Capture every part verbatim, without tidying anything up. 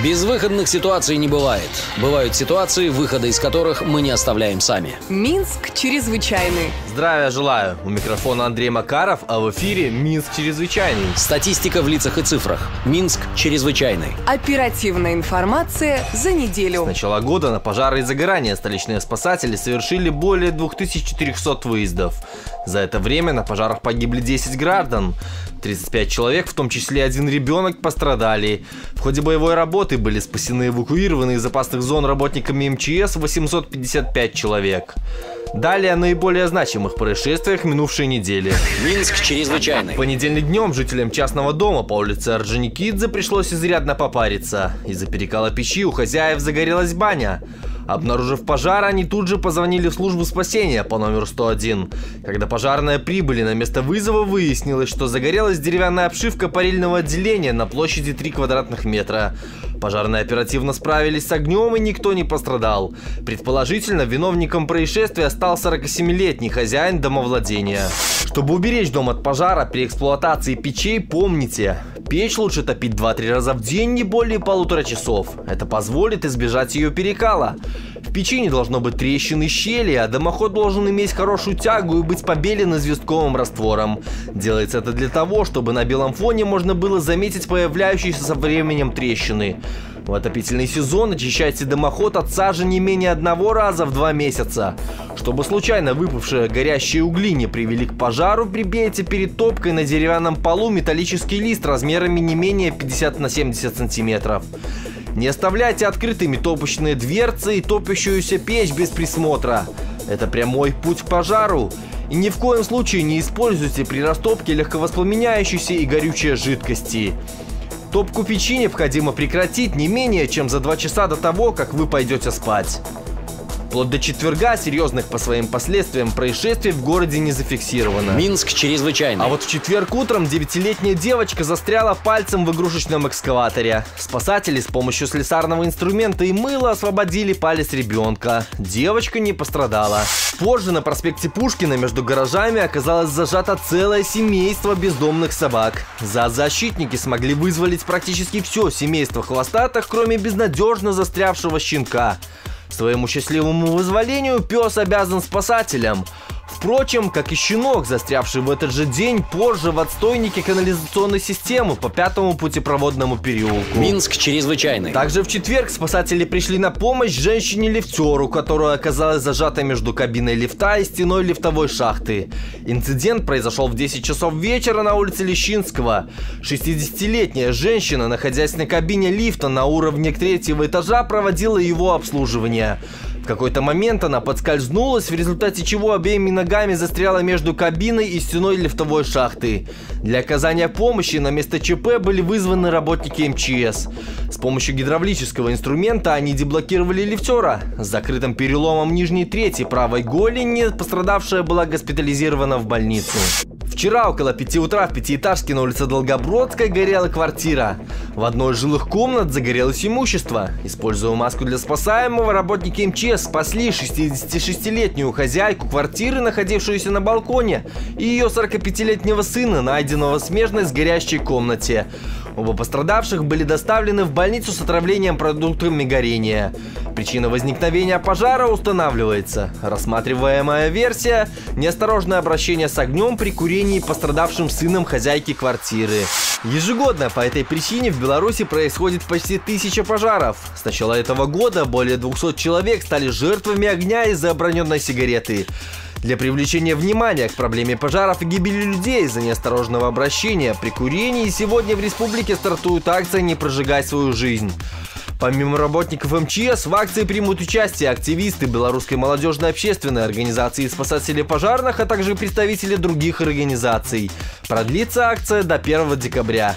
Безвыходных ситуаций не бывает. Бывают ситуации, выхода из которых мы не оставляем сами. Минск чрезвычайный. Здравия желаю. У микрофона Андрей Макаров, а в эфире Минск чрезвычайный. Статистика в лицах и цифрах. Минск чрезвычайный. Оперативная информация за неделю. С начала года на пожары и загорания столичные спасатели совершили более двух тысяч четырёхсот выездов. За это время на пожарах погибли десять граждан. тридцать пять человек, в том числе один ребенок, пострадали. В ходе боевой работы были спасены и эвакуированы из опасных зон работниками эм че эс восемьсот пятьдесят пять человек. Далее о наиболее значимых происшествиях минувшей недели. Минск чрезвычайный. В понедельник днем жителям частного дома по улице Орджоникидзе пришлось изрядно попариться. Из-за перекала печи у хозяев загорелась баня. Обнаружив пожар, они тут же позвонили в службу спасения по номеру сто один. Когда пожарные прибыли на место вызова, выяснилось, что загорелась деревянная обшивка парильного отделения на площади три квадратных метра. Пожарные оперативно справились с огнем, и никто не пострадал. Предположительно, виновником происшествия стал сорокасемилетний хозяин домовладения. Чтобы уберечь дом от пожара при эксплуатации печей, помните: печь лучше топить два-три раза в день, не более полутора часов. Это позволит избежать ее перекала. В печи не должно быть трещин и щели, а дымоход должен иметь хорошую тягу и быть побелен известковым раствором. Делается это для того, чтобы на белом фоне можно было заметить появляющиеся со временем трещины. В отопительный сезон очищайте дымоход от сажи не менее одного раза в два месяца. Чтобы случайно выпавшие горящие угли не привели к пожару, прибейте перед топкой на деревянном полу металлический лист размерами не менее пятьдесят на семьдесят сантиметров. Не оставляйте открытыми топочные дверцы и топящуюся печь без присмотра. Это прямой путь к пожару. И ни в коем случае не используйте при растопке легковоспламеняющиеся и горючие жидкости. Топку печи необходимо прекратить не менее чем за два часа до того, как вы пойдете спать. Вплоть до четверга серьезных по своим последствиям происшествий в городе не зафиксировано. Минск чрезвычайный. А вот в четверг утром девятилетняя девочка застряла пальцем в игрушечном экскаваторе. Спасатели с помощью слесарного инструмента и мыла освободили палец ребенка. Девочка не пострадала. Позже на проспекте Пушкина между гаражами оказалось зажато целое семейство бездомных собак. Зоозащитники смогли вызволить практически все семейство хвостатых, кроме безнадежно застрявшего щенка. Своему счастливому вызволению пес обязан спасателям. Впрочем, как и щенок, застрявший в этот же день позже в отстойнике канализационной системы по пятому путепроводному переулку. Минск чрезвычайный. Также в четверг спасатели пришли на помощь женщине-лифтеру, которая оказалась зажата между кабиной лифта и стеной лифтовой шахты. Инцидент произошел в десять часов вечера на улице Лещинского. шестидесятилетняя женщина, находясь на кабине лифта на уровне третьего этажа, проводила его обслуживание. В какой-то момент она подскользнулась, в результате чего обеими ногами застряла между кабиной и стеной лифтовой шахты. Для оказания помощи на место ЧП были вызваны работники эм че эс. С помощью гидравлического инструмента они деблокировали лифтера. С закрытым переломом нижней трети правой голени пострадавшая была госпитализирована в больницу. Вчера около пяти утра в пятиэтажке на улице Долгобродской горела квартира. В одной из жилых комнат загорелось имущество. Используя маску для спасаемого, работники эм че эс спасли шестидесятишестилетнюю хозяйку квартиры, находившуюся на балконе, и ее сорокапятилетнего сына, найденного смежной с горящей комнате. Оба пострадавших были доставлены в больницу с отравлением продуктами горения. Причина возникновения пожара устанавливается. Рассматриваемая версия – неосторожное обращение с огнем при курении пострадавшим сыном хозяйки квартиры. Ежегодно по этой причине в Беларуси происходит почти тысяча пожаров. С начала этого года более двухсот человек стали жертвами огня из-за оброненной сигареты. Для привлечения внимания к проблеме пожаров и гибели людей из-за неосторожного обращения при курении сегодня в республике стартует акция «Не прожигай свою жизнь». Помимо работников эм че эс, в акции примут участие активисты Белорусской молодежной общественной организации «Спасатели пожарных», а также представители других организаций. Продлится акция до первого декабря.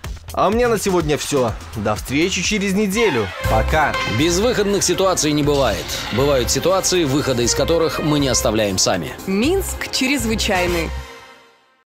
А у меня на сегодня все. До встречи через неделю. Пока. Безвыходных ситуаций не бывает. Бывают ситуации, выхода из которых мы не оставляем сами. Минск чрезвычайный.